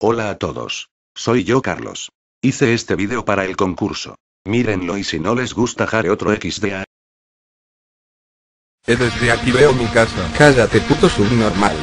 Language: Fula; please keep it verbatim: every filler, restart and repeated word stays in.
Hola a todos. Soy yo Carlos. Hice este vídeo para el concurso. Mírenlo y si no les gusta jare otro equis de a. Eh, Desde aquí veo mi casa. Cállate puto subnormal.